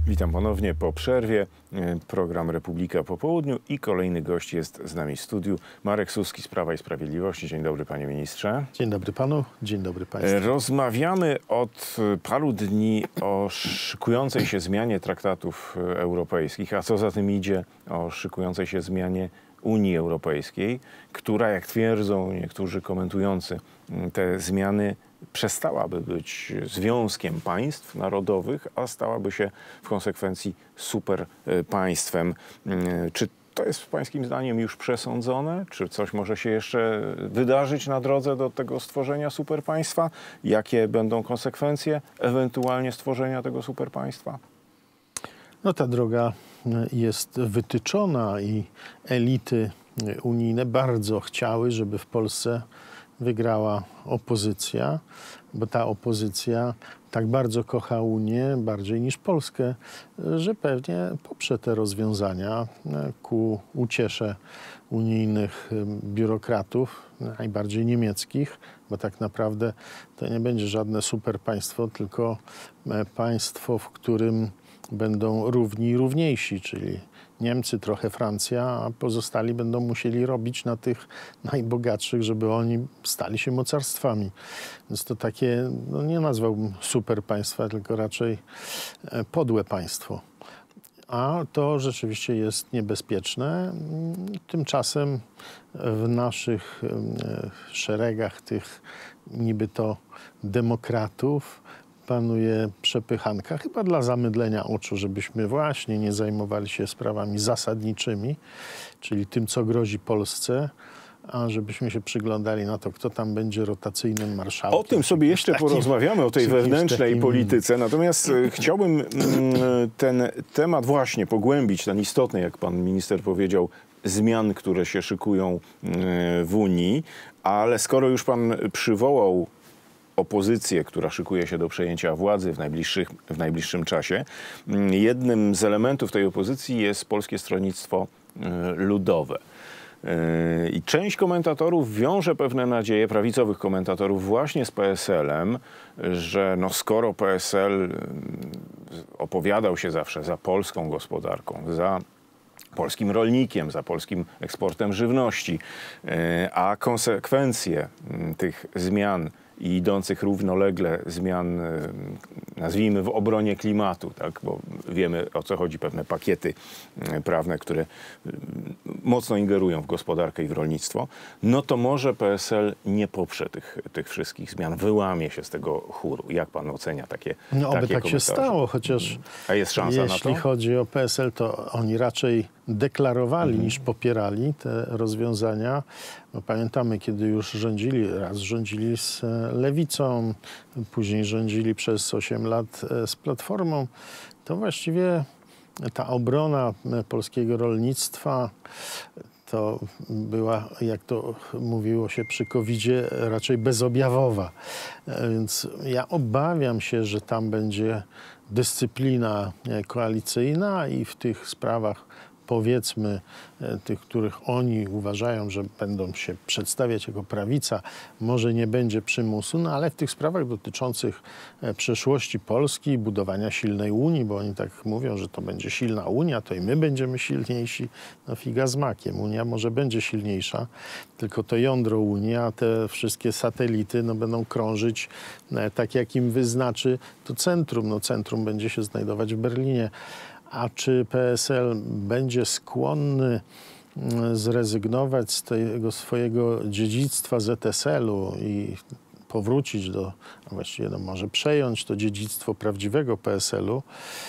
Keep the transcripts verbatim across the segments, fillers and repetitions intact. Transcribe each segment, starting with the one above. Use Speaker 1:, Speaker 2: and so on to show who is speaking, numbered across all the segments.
Speaker 1: Witam ponownie po przerwie. Program Republika po południu i kolejny gość jest z nami w studiu. Marek Suski z Prawa i Sprawiedliwości. Dzień dobry, panie ministrze.
Speaker 2: Dzień dobry panu, dzień dobry państwu.
Speaker 1: Rozmawiamy od paru dni o szykującej się zmianie traktatów europejskich, a co za tym idzie o szykującej się zmianie Unii Europejskiej, która, jak twierdzą niektórzy komentujący te zmiany, przestałaby być związkiem państw narodowych, a stałaby się w konsekwencji super państwem. Czy to jest pańskim zdaniem już przesądzone? Czy coś może się jeszcze wydarzyć na drodze do tego stworzenia super państwa? Jakie będą konsekwencje ewentualnie stworzenia tego super państwa?
Speaker 2: No ta droga jest wytyczona i elity unijne bardzo chciały, żeby w Polsce wygrała opozycja, bo ta opozycja tak bardzo kocha Unię, bardziej niż Polskę, że pewnie poprze te rozwiązania ku uciesze unijnych biurokratów, najbardziej niemieckich, bo tak naprawdę to nie będzie żadne super państwo, tylko państwo, w którym będą równi i równiejsi, czyli Niemcy, trochę Francja, a pozostali będą musieli robić na tych najbogatszych, żeby oni stali się mocarstwami. Więc to takie, no nie nazwałbym super państwa, tylko raczej podłe państwo. A to rzeczywiście jest niebezpieczne. Tymczasem w naszych szeregach tych niby to demokratów panuje przepychanka, chyba dla zamydlenia oczu, żebyśmy właśnie nie zajmowali się sprawami zasadniczymi, czyli tym, co grozi Polsce, a żebyśmy się przyglądali na to, kto tam będzie rotacyjnym marszałkiem.
Speaker 1: O tym sobie jeszcze takim, porozmawiamy, o tej wewnętrznej takim... polityce. Natomiast chciałbym ten temat właśnie pogłębić, ten istotny, jak pan minister powiedział, zmian, które się szykują w Unii, ale skoro już pan przywołał opozycję, która szykuje się do przejęcia władzy w, najbliższych, w najbliższym czasie. Jednym z elementów tej opozycji jest Polskie Stronnictwo Ludowe. I część komentatorów wiąże pewne nadzieje, prawicowych komentatorów, właśnie z P S L-em, że no skoro P S L opowiadał się zawsze za polską gospodarką, za polskim rolnikiem, za polskim eksportem żywności, a konsekwencje tych zmian i idących równolegle zmian, nazwijmy, w obronie klimatu, tak? Bo wiemy, o co chodzi, pewne pakiety prawne, które mocno ingerują w gospodarkę i w rolnictwo, no to może P S L nie poprze tych, tych wszystkich zmian, wyłamie się z tego chóru. Jak pan ocenia takie
Speaker 2: No oby
Speaker 1: takie
Speaker 2: tak się stało, chociaż
Speaker 1: A jest szansa na to?
Speaker 2: Jeśli chodzi o P S L, to oni raczej deklarowali mhm. niż popierali te rozwiązania. No, pamiętamy, kiedy już rządzili, raz rządzili z Lewicą, później rządzili przez osiem lat z Platformą, to właściwie ta obrona polskiego rolnictwa to była, jak to mówiło się przy kowidzie, raczej bezobjawowa. Więc ja obawiam się, że tam będzie dyscyplina koalicyjna i w tych sprawach, powiedzmy, tych, których oni uważają, że będą się przedstawiać jako prawica, może nie będzie przymusu, no ale w tych sprawach dotyczących przeszłości Polski, budowania silnej Unii, bo oni tak mówią, że to będzie silna Unia, to i my będziemy silniejsi, no figa z makiem. Unia może będzie silniejsza, tylko to jądro Unii, a te wszystkie satelity no, będą krążyć tak, jak im wyznaczy to centrum. No centrum będzie się znajdować w Berlinie. A czy P S L będzie skłonny zrezygnować z tego swojego dziedzictwa Z S L-u i powrócić do, a właściwie no może przejąć to dziedzictwo prawdziwego P S L-u?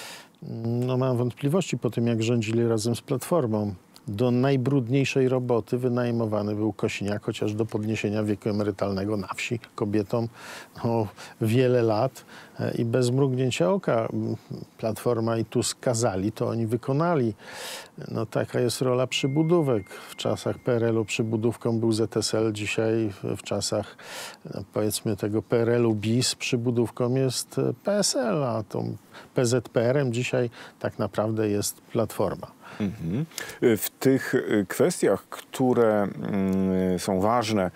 Speaker 2: No mam wątpliwości po tym, jak rządzili razem z Platformą. Do najbrudniejszej roboty wynajmowany był Kosiniak, chociaż do podniesienia wieku emerytalnego na wsi kobietom no, wiele lat i bez mrugnięcia oka Platforma i Tusk kazali, to oni wykonali. No taka jest rola przybudówek. W czasach P R L-u przybudówką był Z S L, dzisiaj w czasach no, powiedzmy tego P R L-u bis przybudówką jest P S L, a tą P Z P R-em dzisiaj tak naprawdę jest Platforma.
Speaker 1: Mhm. W tych kwestiach, które są ważne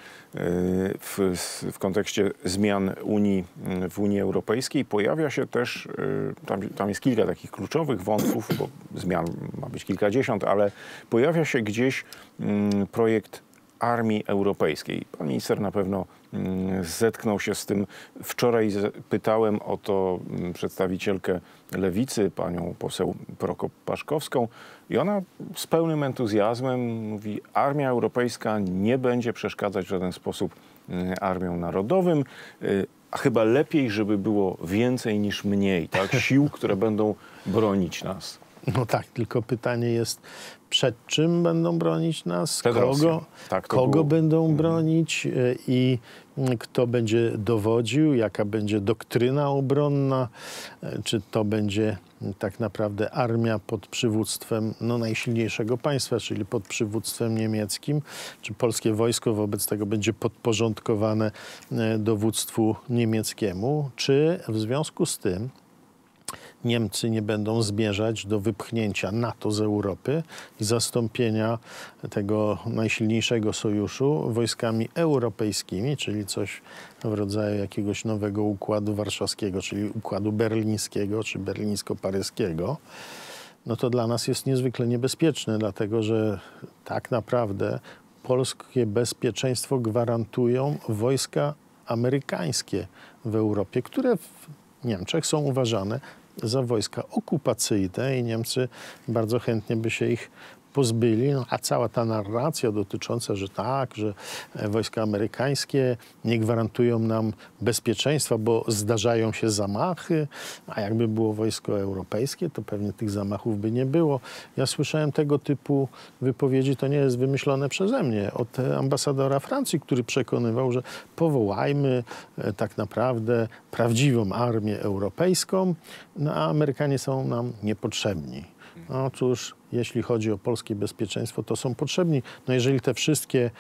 Speaker 1: w, w kontekście zmian Unii, w Unii Europejskiej, pojawia się też, tam, tam jest kilka takich kluczowych wątków, bo zmian ma być kilkadziesiąt, ale pojawia się gdzieś projekt Armii Europejskiej. Pan minister na pewno zetknął się z tym. Wczoraj pytałem o to przedstawicielkę Lewicy, panią poseł Prokop-Paszkowską, i ona z pełnym entuzjazmem mówi: Armia Europejska nie będzie przeszkadzać w żaden sposób armiom narodowym, a chyba lepiej, żeby było więcej niż mniej, tak? Sił, które będą bronić nas.
Speaker 2: No tak, tylko pytanie jest, przed czym będą bronić nas,
Speaker 1: Przed
Speaker 2: kogo,
Speaker 1: tak,
Speaker 2: kogo
Speaker 1: było.
Speaker 2: będą bronić i kto będzie dowodził, jaka będzie doktryna obronna, czy to będzie tak naprawdę armia pod przywództwem no, najsilniejszego państwa, czyli pod przywództwem niemieckim, czy polskie wojsko wobec tego będzie podporządkowane dowództwu niemieckiemu, czy w związku z tym Niemcy nie będą zmierzać do wypchnięcia NATO z Europy i zastąpienia tego najsilniejszego sojuszu wojskami europejskimi, czyli coś w rodzaju jakiegoś nowego układu warszawskiego, czyli układu berlińskiego czy berlińsko-paryskiego. No to dla nas jest niezwykle niebezpieczne, dlatego że tak naprawdę polskie bezpieczeństwo gwarantują wojska amerykańskie w Europie, które w Niemczech są uważane za wojska okupacyjne i Niemcy bardzo chętnie by się ich pozbyli, no, a cała ta narracja dotycząca, że tak, że wojska amerykańskie nie gwarantują nam bezpieczeństwa, bo zdarzają się zamachy, a jakby było wojsko europejskie, to pewnie tych zamachów by nie było. Ja słyszałem tego typu wypowiedzi, to nie jest wymyślone przeze mnie, od ambasadora Francji, który przekonywał, że powołajmy e, tak naprawdę prawdziwą armię europejską, no, a Amerykanie są nam niepotrzebni. No cóż, jeśli chodzi o polskie bezpieczeństwo, to są potrzebni. No jeżeli te wszystkie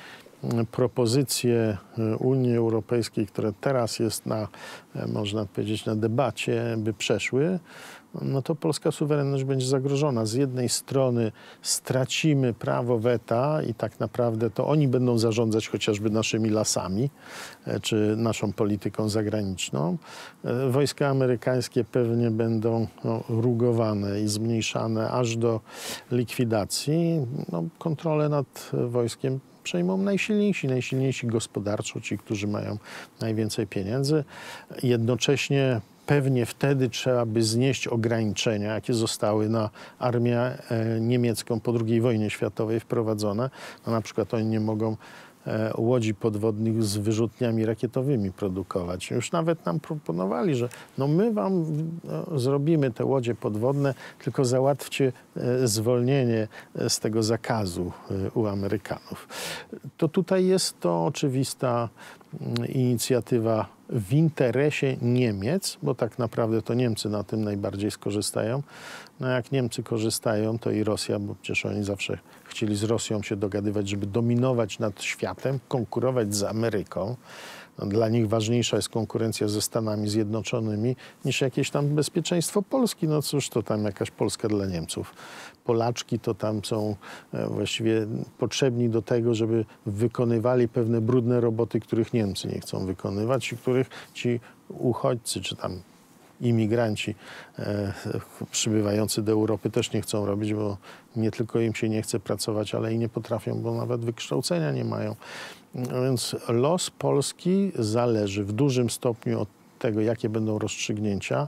Speaker 2: propozycje Unii Europejskiej, które teraz jest na, można powiedzieć, na debacie, by przeszły, no to polska suwerenność będzie zagrożona. Z jednej strony stracimy prawo weta i tak naprawdę to oni będą zarządzać chociażby naszymi lasami czy naszą polityką zagraniczną. Wojska amerykańskie pewnie będą no, rugowane i zmniejszane aż do likwidacji. No, kontrolę nad wojskiem przejmą najsilniejsi, najsilniejsi gospodarczo, ci, którzy mają najwięcej pieniędzy. Jednocześnie pewnie wtedy trzeba by znieść ograniczenia, jakie zostały na armię e, niemiecką po drugiej wojnie światowej wprowadzone. No, na przykład oni nie mogą e, łodzi podwodnych z wyrzutniami rakietowymi produkować. Już nawet nam proponowali, że no my wam no, zrobimy te łodzie podwodne, tylko załatwcie e, zwolnienie z tego zakazu e, u Amerykanów. To tutaj jest to oczywista m, inicjatywa w interesie Niemiec, bo tak naprawdę to Niemcy na tym najbardziej skorzystają. No jak Niemcy korzystają, to i Rosja, bo przecież oni zawsze chcieli z Rosją się dogadywać, żeby dominować nad światem, konkurować z Ameryką. No, dla nich ważniejsza jest konkurencja ze Stanami Zjednoczonymi niż jakieś tam bezpieczeństwo Polski. No cóż, to tam jakaś Polska dla Niemców. Polaczki to tam są e, właściwie potrzebni do tego, żeby wykonywali pewne brudne roboty, których Niemcy nie chcą wykonywać i których ci uchodźcy czy tam imigranci e, przybywający do Europy też nie chcą robić, bo nie tylko im się nie chce pracować, ale i nie potrafią, bo nawet wykształcenia nie mają. No więc los Polski zależy w dużym stopniu od tego, jakie będą rozstrzygnięcia.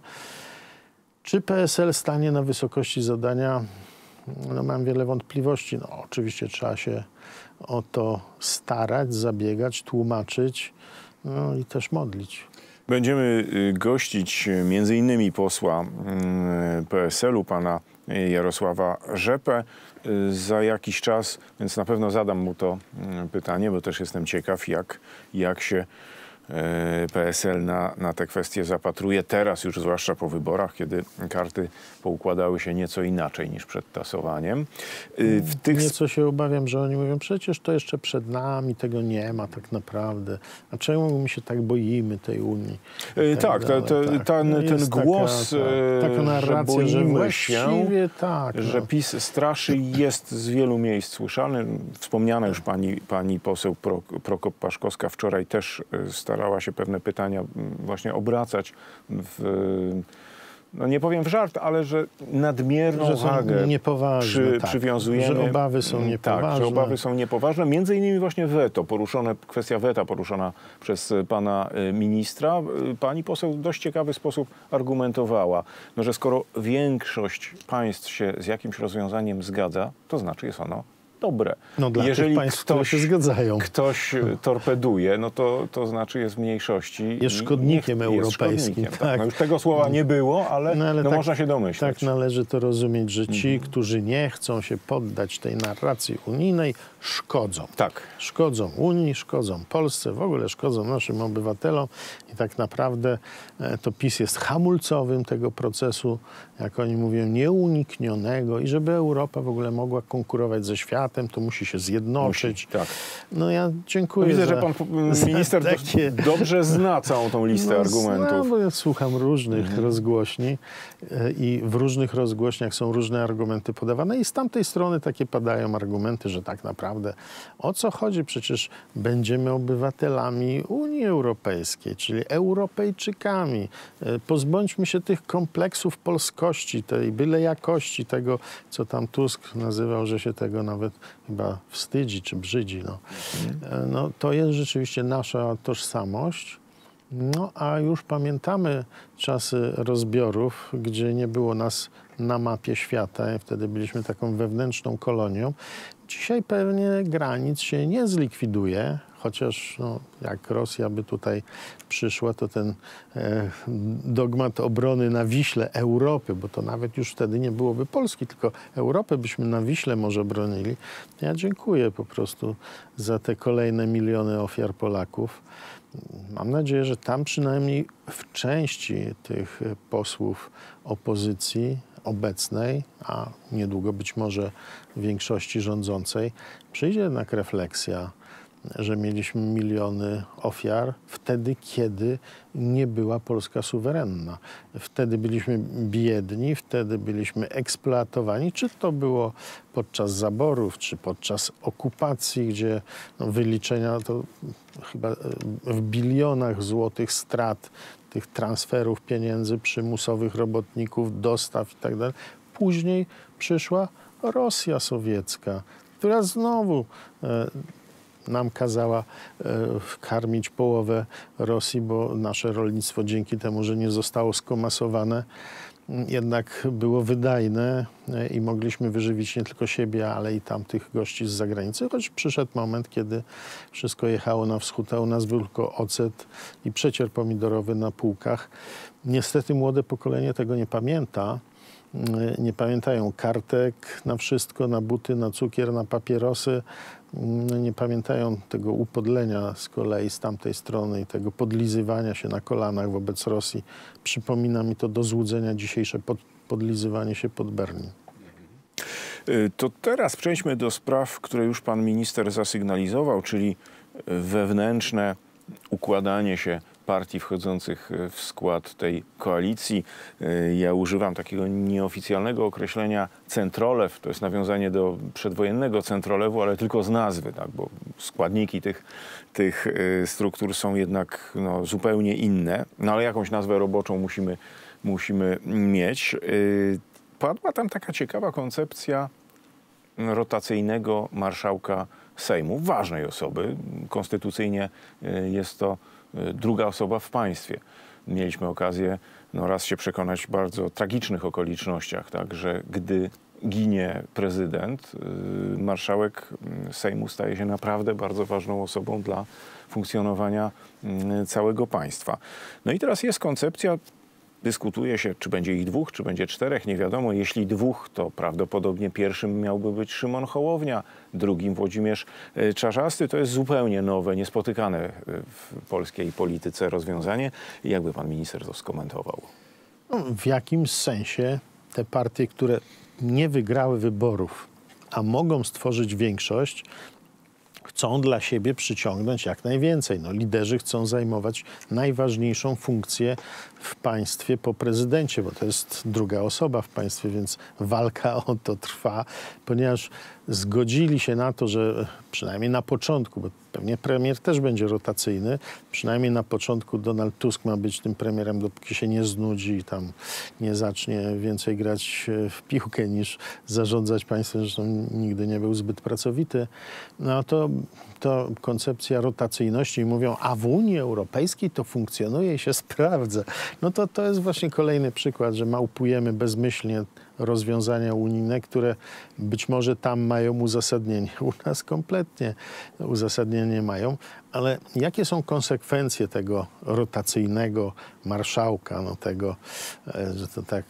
Speaker 2: Czy P S L stanie na wysokości zadania? No, mam wiele wątpliwości. No, oczywiście trzeba się o to starać, zabiegać, tłumaczyć, no i też modlić.
Speaker 1: Będziemy gościć między innymi posła P S L u, pana Jarosława Rzepę za jakiś czas, więc na pewno zadam mu to pytanie, bo też jestem ciekaw, jak, jak się P S L na, na te kwestie zapatruje. Teraz już zwłaszcza po wyborach, kiedy karty poukładały się nieco inaczej niż przed tasowaniem.
Speaker 2: W tych... Nieco się obawiam, że oni mówią, przecież to jeszcze przed nami, tego nie ma tak naprawdę. A czemu my się tak boimy tej Unii?
Speaker 1: Tak, tak, te, te, tak. Ten, no ten głos,
Speaker 2: taka, ta, taka narracja,
Speaker 1: że,
Speaker 2: że właściwie tak,
Speaker 1: że
Speaker 2: no.
Speaker 1: PiS straszy, jest z wielu miejsc słyszany. Wspomniana już pani, pani poseł Prokop-Paszkowska wczoraj też starała się pewne pytania właśnie obracać w, no nie powiem w żart, ale że nadmierną
Speaker 2: że
Speaker 1: wagę przy,
Speaker 2: tak,
Speaker 1: przywiązujemy.
Speaker 2: Że obawy są niepoważne.
Speaker 1: Tak, że obawy są niepoważne. Między innymi właśnie weto, poruszone, kwestia weta poruszona przez pana ministra. Pani poseł w dość ciekawy sposób argumentowała, no, że skoro większość państw się z jakimś rozwiązaniem zgadza, to znaczy jest ono dobre.
Speaker 2: No dla
Speaker 1: Jeżeli
Speaker 2: tych państw,
Speaker 1: ktoś,
Speaker 2: się zgadzają.
Speaker 1: ktoś torpeduje, no to, to znaczy jest w mniejszości.
Speaker 2: Jest szkodnikiem
Speaker 1: nie,
Speaker 2: europejskim.
Speaker 1: Jest szkodnikiem,
Speaker 2: tak.
Speaker 1: Tak. No już tego słowa nie było, ale, no, ale no tak, można się domyśleć.
Speaker 2: Tak należy to rozumieć, że ci, mhm. którzy nie chcą się poddać tej narracji unijnej, szkodzą.
Speaker 1: Tak.
Speaker 2: Szkodzą Unii, szkodzą Polsce, w ogóle szkodzą naszym obywatelom i tak naprawdę to PiS jest hamulcowym tego procesu, jak oni mówią, nieuniknionego i żeby Europa w ogóle mogła konkurować ze światem, to musi się zjednoczyć.
Speaker 1: Musi, tak.
Speaker 2: No ja dziękuję.
Speaker 1: Widzę,
Speaker 2: za,
Speaker 1: że pan minister takie... dobrze zna całą tą listę
Speaker 2: no,
Speaker 1: argumentów.
Speaker 2: No, bo ja słucham różnych
Speaker 1: mhm.
Speaker 2: rozgłośni i w różnych rozgłośniach są różne argumenty podawane i z tamtej strony takie padają argumenty, że tak naprawdę o co chodzi? Przecież będziemy obywatelami Unii Europejskiej, czyli Europejczykami. Pozbądźmy się tych kompleksów polskości, tej byle jakości, tego, co tam Tusk nazywał, że się tego nawet chyba wstydzi czy brzydzi. No. No, to jest rzeczywiście nasza tożsamość. No, a już pamiętamy czasy rozbiorów, gdzie nie było nas na mapie świata i wtedy byliśmy taką wewnętrzną kolonią. Dzisiaj pewnie granic się nie zlikwiduje, chociaż no, jak Rosja by tutaj przyszła, to ten e, dogmat obrony na Wiśle Europy, bo to nawet już wtedy nie byłoby Polski, tylko Europę byśmy na Wiśle może bronili. Ja dziękuję po prostu za te kolejne miliony ofiar Polaków. Mam nadzieję, że tam przynajmniej w części tych posłów opozycji obecnej, a niedługo być może większości rządzącej, przyjdzie jednak refleksja, że mieliśmy miliony ofiar wtedy, kiedy nie była Polska suwerenna. Wtedy byliśmy biedni, wtedy byliśmy eksploatowani. Czy to było podczas zaborów, czy podczas okupacji, gdzie no, wyliczenia to chyba w bilionach złotych strat tych transferów pieniędzy, przymusowych robotników, dostaw i tak dalej. Później przyszła Rosja sowiecka, która znowu e, nam kazała e, karmić połowę Rosji, bo nasze rolnictwo dzięki temu, że nie zostało skomasowane, jednak było wydajne e, i mogliśmy wyżywić nie tylko siebie, ale i tamtych gości z zagranicy, choć przyszedł moment, kiedy wszystko jechało na wschód, a u nas był tylko ocet i przecier pomidorowy na półkach. Niestety młode pokolenie tego nie pamięta. Nie pamiętają kartek na wszystko, na buty, na cukier, na papierosy. Nie pamiętają tego upodlenia z kolei z tamtej strony i tego podlizywania się na kolanach wobec Rosji. Przypomina mi to do złudzenia dzisiejsze pod, podlizywanie się pod Berlin.
Speaker 1: To teraz przejdźmy do spraw, które już pan minister zasygnalizował, czyli wewnętrzne układanie się partii wchodzących w skład tej koalicji. Ja używam takiego nieoficjalnego określenia centrolew. To jest nawiązanie do przedwojennego centrolewu, ale tylko z nazwy, tak? Bo składniki tych, tych struktur są jednak no, zupełnie inne. No ale jakąś nazwę roboczą musimy, musimy mieć. Padła tam taka ciekawa koncepcja rotacyjnego marszałka Sejmu, ważnej osoby. Konstytucyjnie jest to druga osoba w państwie. Mieliśmy okazję no, raz się przekonać w bardzo tragicznych okolicznościach, tak, że gdy ginie prezydent, marszałek Sejmu staje się naprawdę bardzo ważną osobą dla funkcjonowania całego państwa. No i teraz jest koncepcja dyskutuje się, czy będzie ich dwóch, czy będzie czterech, nie wiadomo. Jeśli dwóch, to prawdopodobnie pierwszym miałby być Szymon Hołownia, drugim Włodzimierz Czarzasty. To jest zupełnie nowe, niespotykane w polskiej polityce rozwiązanie. Jakby pan minister to skomentował?
Speaker 2: No, w jakimś sensie te partie, które nie wygrały wyborów, a mogą stworzyć większość, chcą dla siebie przyciągnąć jak najwięcej. No, liderzy chcą zajmować najważniejszą funkcję w państwie po prezydencie, bo to jest druga osoba w państwie, więc walka o to trwa, ponieważ zgodzili się na to, że przynajmniej na początku, bo pewnie premier też będzie rotacyjny, przynajmniej na początku Donald Tusk ma być tym premierem, dopóki się nie znudzi i tam nie zacznie więcej grać w piłkę niż zarządzać państwem, zresztą nigdy nie był zbyt pracowity. No to, to koncepcja rotacyjności i mówią, a w Unii Europejskiej to funkcjonuje i się sprawdza. No to to jest właśnie kolejny przykład, że małpujemy bezmyślnie rozwiązania unijne, które być może tam mają uzasadnienie. U nas kompletnie uzasadnienie mają, ale jakie są konsekwencje tego rotacyjnego marszałka, no tego, że to tak,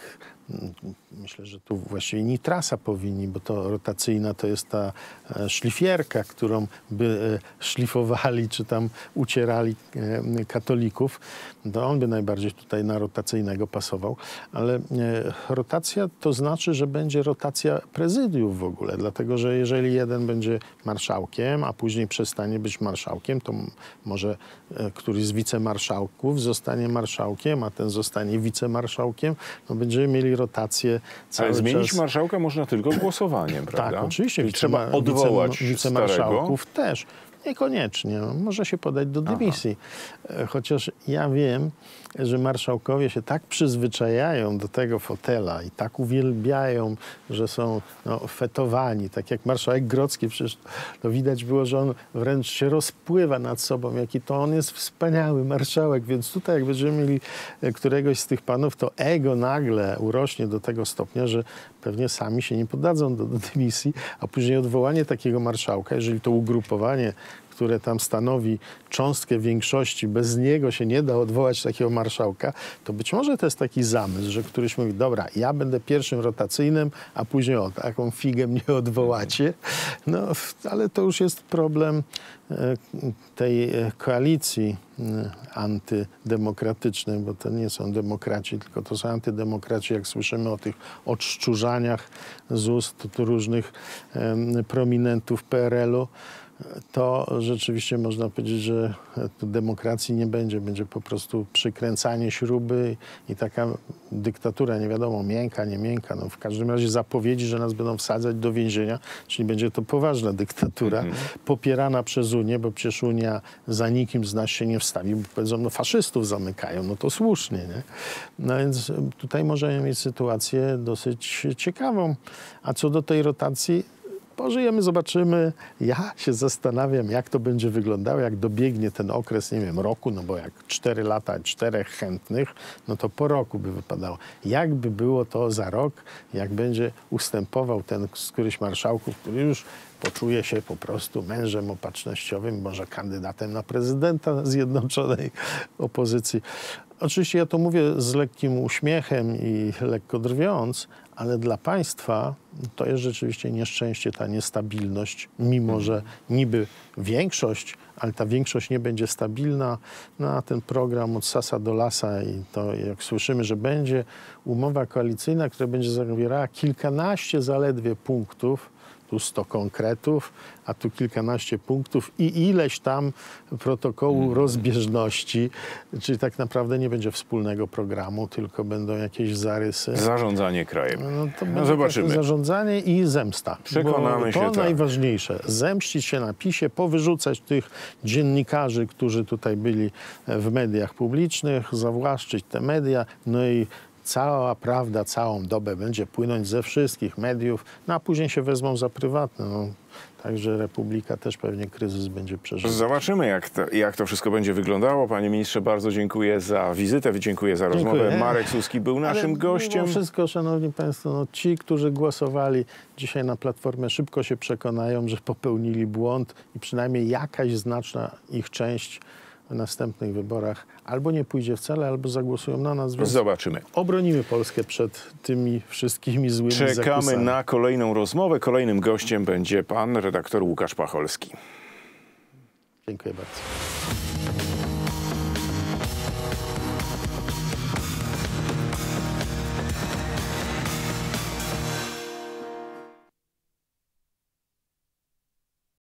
Speaker 2: myślę, że tu właściwie nitrasa powinni, bo to rotacyjna to jest ta szlifierka, którą by szlifowali czy tam ucierali katolików. To on by najbardziej tutaj na rotacyjnego pasował, ale rotacja to znaczy, że będzie rotacja prezydiów w ogóle, dlatego że jeżeli jeden będzie marszałkiem, a później przestanie być marszałkiem, to może któryś z wicemarszałków zostanie marszałkiem, a ten zostanie wicemarszałkiem, no będziemy mieli rotację cały
Speaker 1: Ale zmienić
Speaker 2: czas.
Speaker 1: marszałka można tylko głosowaniem, prawda?
Speaker 2: Tak, oczywiście.
Speaker 1: Wice, trzeba odwołać
Speaker 2: wicemarszałków
Speaker 1: starego.
Speaker 2: też. Niekoniecznie. Może się podać do dymisji. Aha. Chociaż ja wiem, że marszałkowie się tak przyzwyczajają do tego fotela i tak uwielbiają, że są no, fetowani. Tak jak marszałek Grodzki, przecież to widać było, że on wręcz się rozpływa nad sobą, jaki to on jest wspaniały marszałek. Więc tutaj jak będziemy mieli któregoś z tych panów, to ego nagle urośnie do tego stopnia, że pewnie sami się nie poddadzą do, do dymisji, a później odwołanie takiego marszałka, jeżeli to ugrupowanie, które tam stanowi cząstkę większości, bez niego się nie da odwołać takiego marszałka, to być może to jest taki zamysł, że któryś mówi, dobra, ja będę pierwszym rotacyjnym, a później o, taką figę mnie odwołacie. No, ale to już jest problem tej koalicji antydemokratycznej, bo to nie są demokraci, tylko to są antydemokraci, jak słyszymy o tych odszczurzaniach z ust różnych prominentów P R L u, to rzeczywiście można powiedzieć, że tu demokracji nie będzie. Będzie po prostu przykręcanie śruby i taka dyktatura, nie wiadomo, miękka, nie miękka. No w każdym razie zapowiedzi, że nas będą wsadzać do więzienia, czyli będzie to poważna dyktatura, mm-hmm. popierana przez Unię, bo przecież Unia za nikim z nas się nie wstawi, bo powiedzą, no faszystów zamykają, no to słusznie, nie? No więc tutaj możemy mieć sytuację dosyć ciekawą. A co do tej rotacji, pożyjemy, zobaczymy. Ja się zastanawiam, jak to będzie wyglądało, jak dobiegnie ten okres, nie wiem, roku, no bo jak cztery lata, czterech chętnych, no to po roku by wypadało. Jak by było to za rok, jak będzie ustępował ten z któryś marszałków, który już poczuje się po prostu mężem opatrznościowym, może kandydatem na prezydenta zjednoczonej opozycji. Oczywiście ja to mówię z lekkim uśmiechem i lekko drwiąc, ale dla państwa to jest rzeczywiście nieszczęście, ta niestabilność, mimo że niby większość, ale ta większość nie będzie stabilna. No a ten program od sasa do lasa i to jak słyszymy, że będzie umowa koalicyjna, która będzie zawierała kilkanaście zaledwie punktów, tu sto konkretów, a tu kilkanaście punktów i ileś tam protokołu hmm. rozbieżności, czyli tak naprawdę nie będzie wspólnego programu, tylko będą jakieś zarysy.
Speaker 1: Zarządzanie krajem.
Speaker 2: No to
Speaker 1: no zobaczymy.
Speaker 2: Zarządzanie i zemsta.
Speaker 1: Przekonamy
Speaker 2: Bo
Speaker 1: się.
Speaker 2: to
Speaker 1: tak.
Speaker 2: najważniejsze. Zemścić się na PiSie, powyrzucać tych dziennikarzy, którzy tutaj byli w mediach publicznych, zawłaszczyć te media, no i cała prawda, całą dobę będzie płynąć ze wszystkich mediów, no a później się wezmą za prywatne. No, także Republika też pewnie kryzys będzie przeżywać.
Speaker 1: Zobaczymy, jak to, jak to wszystko będzie wyglądało. Panie ministrze, bardzo dziękuję za wizytę, dziękuję za rozmowę.
Speaker 2: Dziękuję.
Speaker 1: Marek Suski był naszym
Speaker 2: Ale
Speaker 1: gościem.
Speaker 2: Mimo wszystko, szanowni państwo, no, ci, którzy głosowali dzisiaj na Platformę, szybko się przekonają, że popełnili błąd i przynajmniej jakaś znaczna ich część w następnych wyborach albo nie pójdzie wcale, albo zagłosują na nas. Więc
Speaker 1: zobaczymy.
Speaker 2: Obronimy Polskę przed tymi wszystkimi złymi
Speaker 1: Czekamy
Speaker 2: zakusami.
Speaker 1: na kolejną rozmowę. Kolejnym gościem będzie pan redaktor Łukasz Pacholski.
Speaker 2: Dziękuję bardzo.